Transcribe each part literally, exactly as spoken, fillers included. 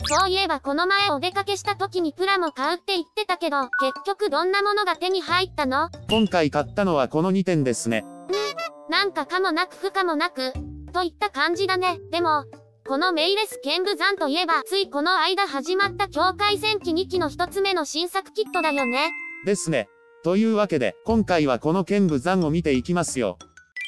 そういえばこの前お出かけした時にプラモ買うって言ってたけど、結局どんなものが手に入ったの？ 今回買ったのはこのにてんですね。 ん？なんか可もなく不可もなく、といった感じだね。でも、このメイレス剣舞山といえば、ついこの間始まった境界戦記にきの一つ目の新作キットだよね。 ですね。というわけで、今回はこの剣舞山を見ていきますよ。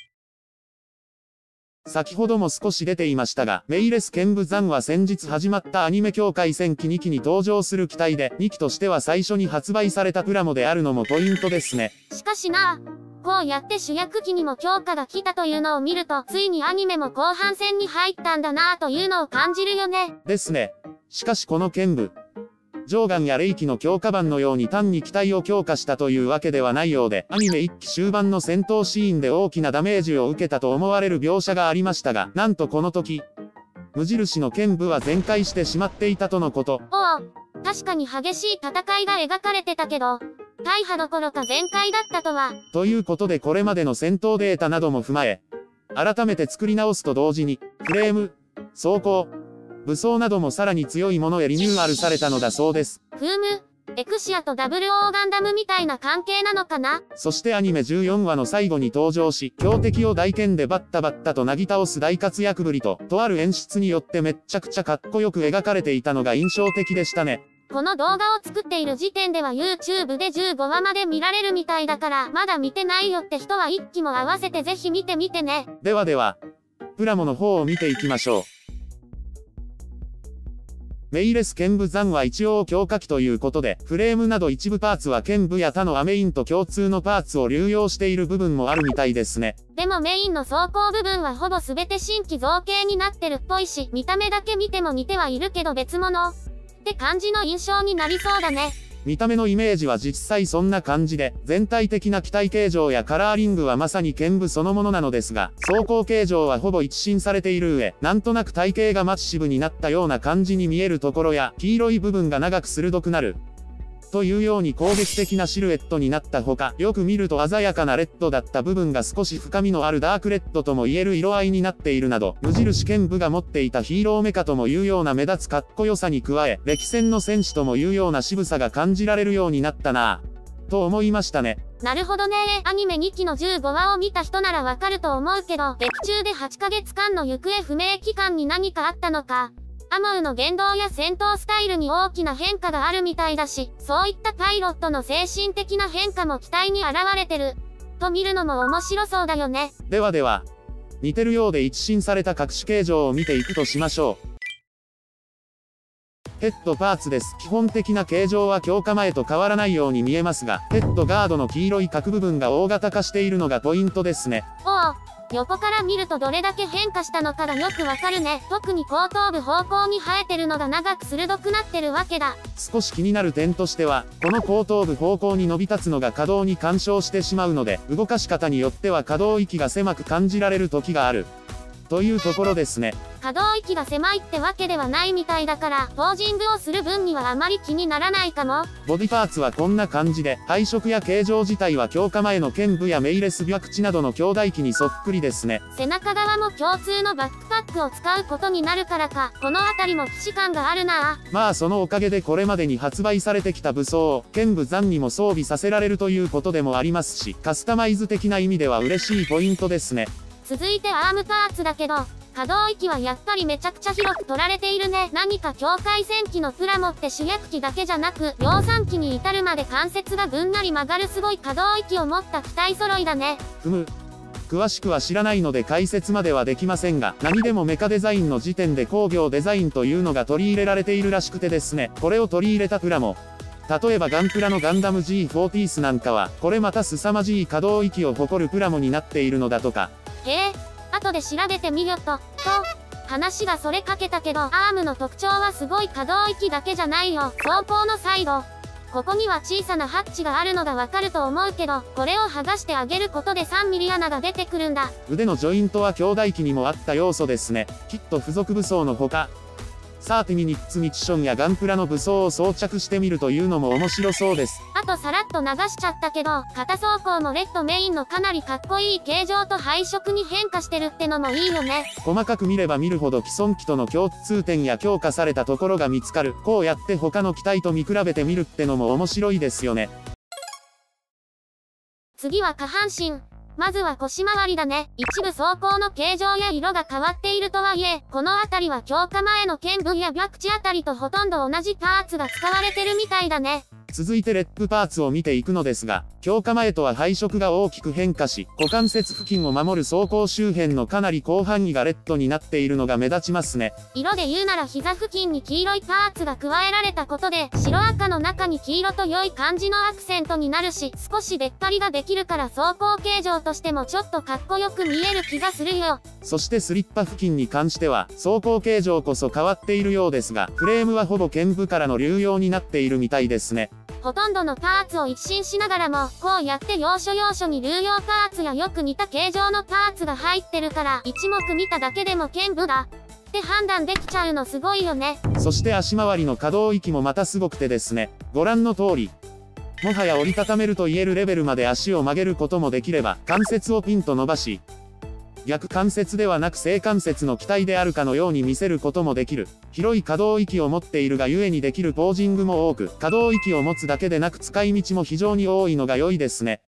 先ほども少し出ていましたが、メイレス剣舞山は先日始まったアニメ境界戦記にきに登場する機体で、にきとしては最初に発売されたプラモであるのもポイントですね。 しかしな、こうやって主役機にも強化が来たというのを見ると、ついにアニメも後半戦に入ったんだなぁというのを感じるよね。 ですね。しかしこの剣舞、ジョーガンやレイキの強化版のように単に機体を強化したというわけではないようで、アニメいっき終盤の戦闘シーンで大きなダメージを受けたと思われる描写がありましたが、なんとこの時、無印の剣舞は全壊してしまっていたとのこと。 おお、確かに激しい戦いが描かれてたけど、大破どころか全壊だったとは。 ということでこれまでの戦闘データなども踏まえ、改めて作り直すと同時に、フレーム、装甲、武装などもさらに強いものへリニューアルされたのだそうです。 フーム、エクシアとダブルオーガンダムみたいな関係なのかな？ そしてアニメじゅうよんわの最後に登場し、強敵を大剣でバッタバッタとなぎ倒す大活躍ぶりと、とある演出によってめっちゃくちゃかっこよく描かれていたのが印象的でしたね。 この動画を作っている時点では YouTube でじゅうごわまで見られるみたいだから、まだ見てないよって人はいっきも合わせてぜひ見てみてね。 ではでは、プラモの方を見ていきましょう。メイレス剣舞山は一応強化機ということで、フレームなど一部パーツは剣舞や他のアメインと共通のパーツを流用している部分もあるみたいですね。 でもメインの装甲部分はほぼ全て新規造形になってるっぽいし、見た目だけ見ても似てはいるけど別物って感じの印象になりそうだね。 見た目のイメージは実際そんな感じで、全体的な機体形状やカラーリングはまさに剣舞そのものなのですが、装甲形状はほぼ一新されている上、なんとなく体型がマッシブになったような感じに見えるところや、黄色い部分が長く鋭くなる。というように攻撃的なシルエットになったほか、よく見ると鮮やかなレッドだった部分が少し深みのあるダークレッドとも言える色合いになっているなど、無印剣舞が持っていたヒーローメカともいうような目立つかっこよさに加え、歴戦の戦士ともいうような渋さが感じられるようになったなぁ、と思いましたね。 なるほどね。アニメにきのじゅうごわを見た人ならわかると思うけど、劇中ではちかげつかんの行方不明期間に何かあったのか。アムウの言動や戦闘スタイルに大きな変化があるみたいだし、そういったパイロットの精神的な変化も機体に現れてる。と見るのも面白そうだよね。 ではでは、似てるようで一新された各種形状を見ていくとしましょう。ヘッドパーツです。基本的な形状は強化前と変わらないように見えますが、ヘッドガードの黄色い角部分が大型化しているのがポイントですね。 おお。横から見るとどれだけ変化したのかがよくわかるね。特に後頭部方向に生えてるのが長く鋭くなってるわけだ。 少し気になる点としては、この後頭部方向に伸び立つのが可動に干渉してしまうので、動かし方によっては可動域が狭く感じられる時がある。というところですね。 可動域が狭いってわけではないみたいだから、ポージングをする分にはあまり気にならないかも。 ボディパーツはこんな感じで、配色や形状自体は強化前の剣舞やメイレス白地などの兄弟機にそっくりですね。 背中側も共通のバックパックを使うことになるからか、この辺りも既視感があるなぁ。 まあそのおかげでこれまでに発売されてきた武装を、剣舞山にも装備させられるということでもありますし、カスタマイズ的な意味では嬉しいポイントですね。 続いてアームパーツだけど、可動域はやっぱりめちゃくちゃ広く取られているね。何か境界戦機のプラモって主役機だけじゃなく、量産機に至るまで関節がぐんなり曲がるすごい可動域を持った機体揃いだね。 ふむ。詳しくは知らないので解説まではできませんが、何でもメカデザインの時点で工業デザインというのが取り入れられているらしくてですね、これを取り入れたプラモ。例えばガンプラのガンダム ジーフォーティースなんかは、これまた凄まじい可動域を誇るプラモになっているのだとか。 へえ、後で調べてみよと、と、話がそれかけたけど、アームの特徴はすごい可動域だけじゃないよ。装甲のサイド。ここには小さなハッチがあるのがわかると思うけど、これを剥がしてあげることでさんミリ穴が出てくるんだ。 腕のジョイントは兄弟機にもあった要素ですね。きっと付属武装のほか、 サーティミニッツミッションやガンプラの武装を装着してみるというのも面白そうです。 あとさらっと流しちゃったけど、片装甲もレッドメインのかなりかっこいい形状と配色に変化してるってのもいいよね。 細かく見れば見るほど既存機との共通点や強化されたところが見つかる。こうやって他の機体と見比べてみるってのも面白いですよね。 次は下半身。まずは腰回りだね。一部装甲の形状や色が変わっているとはいえ、この辺りは強化前の剣部や白地あたりとほとんど同じパーツが使われてるみたいだね。 続いてレップパーツを見ていくのですが、強化前とは配色が大きく変化し、股関節付近を守る装甲周辺のかなり広範囲がレッドになっているのが目立ちますね。 色で言うなら膝付近に黄色いパーツが加えられたことで、白赤の中に黄色と良い感じのアクセントになるし、少し出っ張りができるから装甲形状としてもちょっとかっこよく見える気がするよ。 そしてスリッパ付近に関しては、装甲形状こそ変わっているようですが、フレームはほぼ剣部からの流用になっているみたいですね。 ほとんどのパーツを一新しながらも、こうやって要所要所に流用パーツやよく似た形状のパーツが入ってるから、一目見ただけでも剣部だって判断できちゃうのすごいよね。 そして足回りの可動域もまたすごくてですね、ご覧の通り、もはや折りたためると言えるレベルまで足を曲げることもできれば、関節をピンと伸ばし、逆関節ではなく正関節の機体であるかのように見せることもできる。広い可動域を持っているがゆえにできるポージングも多く、可動域を持つだけでなく使い道も非常に多いのが良いですね。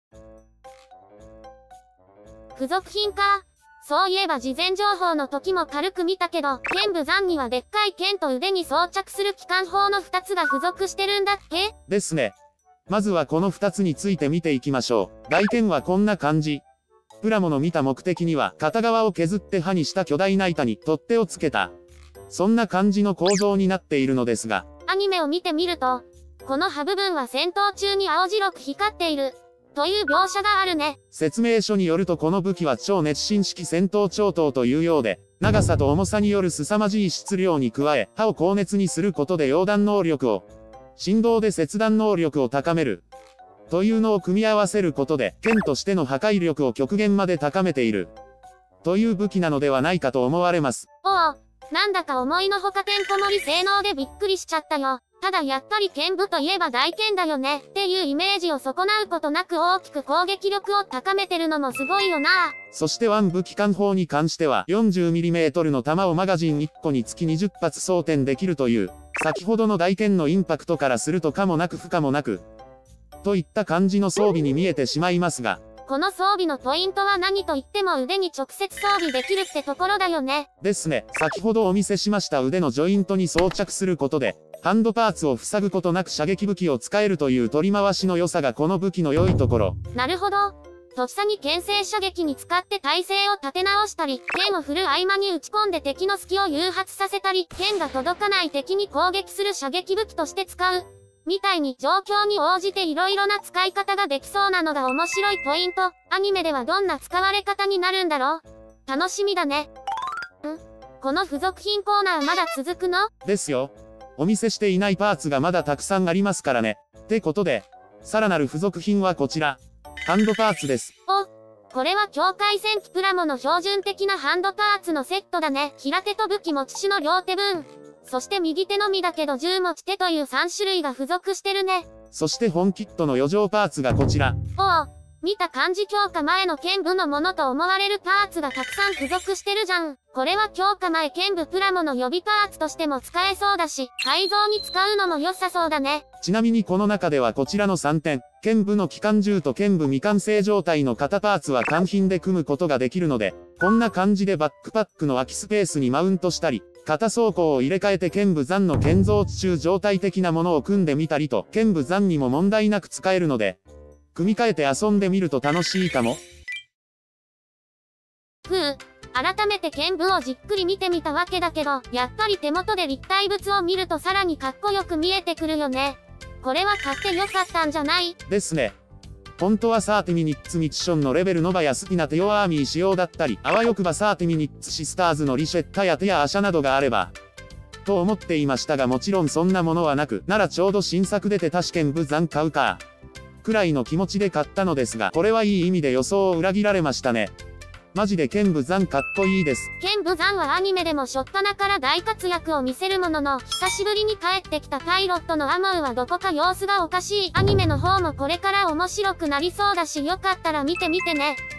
付属品か。そういえば事前情報の時も軽く見たけど、剣部山にはでっかい剣と腕に装着する機関砲のふたつが付属してるんだっけ？ ですね。まずはこのふたつについて見ていきましょう。外見はこんな感じ。プラモの見た目的には片側を削って刃にした巨大な板に取っ手をつけた、そんな感じの構造になっているのですが、 アニメを見てみると、この刃部分は戦闘中に青白く光っているという描写があるね。 説明書によるとこの武器は超熱心式戦闘超刀というようで、長さと重さによる凄まじい質量に加え、刃を高熱にすることで溶断能力を、振動で切断能力を高めるというのを組み合わせることで、剣としての破壊力を極限まで高めているという武器なのではないかと思われます。 おお、なんだか思いのほかてんこ盛り性能でびっくりしちゃったよ。ただやっぱり剣部といえば大剣だよねっていうイメージを損なうことなく大きく攻撃力を高めてるのもすごいよな。 そしてワン武機関砲に関しては よんじゅうミリメートル の弾をマガジンいっこにつきにじゅっぱつ装填できるという、先ほどの大剣のインパクトからすると可もなく不可もなくといった感じの装備に見えてしまいますが、 この装備のポイントは何と言っても腕に直接装備できるってところだよね。 ですね。先ほどお見せしました腕のジョイントに装着することで、ハンドパーツを塞ぐことなく射撃武器を使えるという取り回しの良さがこの武器の良いところ。 なるほど。とっさに牽制射撃に使って体勢を立て直したり、剣を振る合間に打ち込んで敵の隙を誘発させたり、剣が届かない敵に攻撃する射撃武器として使う。みたいに状況に応じて色々な使い方ができそうなのが面白いポイント。アニメではどんな使われ方になるんだろう？楽しみだね。ん？この付属品コーナーまだ続くの？ ですよ。お見せしていないパーツがまだたくさんありますからね。ってことで、さらなる付属品はこちら。ハンドパーツです。 お、これは境界戦記プラモの標準的なハンドパーツのセットだね。平手と武器持ち手の両手分。そして右手のみだけど銃持ち手というさんしゅるいが付属してるね。 そして本キットの余剰パーツがこちら。 おお、見た感じ強化前の剣部のものと思われるパーツがたくさん付属してるじゃん。これは強化前剣部プラモの予備パーツとしても使えそうだし、改造に使うのも良さそうだね。 ちなみにこの中ではこちらのさんてん、剣部の機関銃と剣部未完成状態の型パーツは完品で組むことができるので、こんな感じでバックパックの空きスペースにマウントしたり、片装甲を入れ替えて剣部残の建造地中状態的なものを組んでみたりと、剣部残にも問題なく使えるので、組み替えて遊んでみると楽しいかも。 ふう、改めて剣部をじっくり見てみたわけだけど、やっぱり手元で立体物を見るとさらにかっこよく見えてくるよね。これは買ってよかったんじゃない？ ですね。本当はサーティミニッツミッションのレベルノバやスピナテオアーミー仕様だったり、あわよくばサーティミニッツシスターズのリシェッタやテやアシャなどがあれば、と思っていましたがもちろんそんなものはなく、ならちょうど新作出て他試験部残買うか、くらいの気持ちで買ったのですが、これはいい意味で予想を裏切られましたね。 マジでケンブザンかっこいいです。 ケンブザンはアニメでも初っ端から大活躍を見せるものの、久しぶりに帰ってきたパイロットのアモウはどこか様子がおかしい。アニメの方もこれから面白くなりそうだし、よかったら見てみてね。